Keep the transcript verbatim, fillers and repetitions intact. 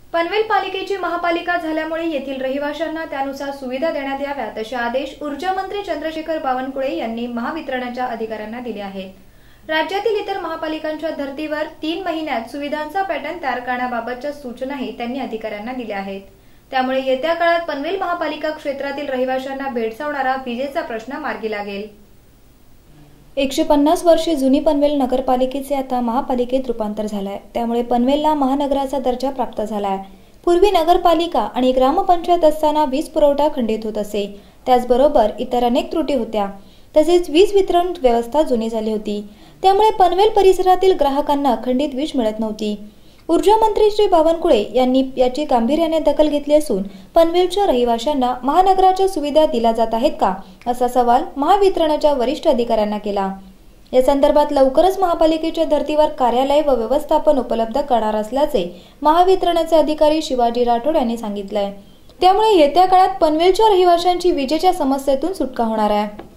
पनवेल पालिकेची महापालिका झाल्यामुळे येथील रहिवाशांना त्यानुसार सुविधा देण्यात याव्यात असे आदेश ऊर्जा मंत्री चंद्रशेखर बावनकुळे यांनी महावितरणच्या अधिकाऱ्यांना दिले आहेत। राज्यातील इतर महापालिकांच्या धर्तीवर तीन महिन्यात सुविधांचा पॅटर्न तयार करण्याबाबतच्या सूचनाही त्यांनी अधिकाऱ्यांना दिल्या आहेत। त्यामुळे येत्या काळात पनवेल महापालिका क्षेत्रातील रहिवाशांना भेडसावणारा विजेचा प्रश्न मार्गी लागेल। एकशे पन्नास वर्षे जुनी पनवेल नगरपालिकेचे आता महापालिकेत रूपांतर झाले आहे। त्यामुळे पनवेलला महानगराचा दर्जा प्राप्त झाला आहे। पूर्वी नगरपालिका आणि ग्रामपंचायत असताना वीज पुरवठा खंडित होत असे। त्याचबरोबर इतर अनेक त्रुटी होत्या। तसेच वीज वितरण व्यवस्था जुनी झाली होती। त्यामुळे पनवेल परिसरातील ग्राहकांना खंडित वीज मिळत नव्हती। ऊर्जा मंत्री श्री बावनकुळे यांनी याची गांभीर्याने दखल घेतली असून पनवेलच्या रहिवाशांना महानगराच्या सुविधा दिल्या जात आहेत का असा सवाल महावितरणच्या वरिष्ठ अधिकाऱ्यांना केला। या संदर्भात लवकरच महापालिकेच्या धर्तीवर कार्यालय व व्यवस्थापन उपलब्ध करणार असल्याचे महावितरणचे अधिकारी शिवाजी राठोड यांनी सांगितले। त्यामुळे येत्या काळात पनवेलच्या रहिवाशांची विजेच्या समस्येतून सुटका होणार आहे।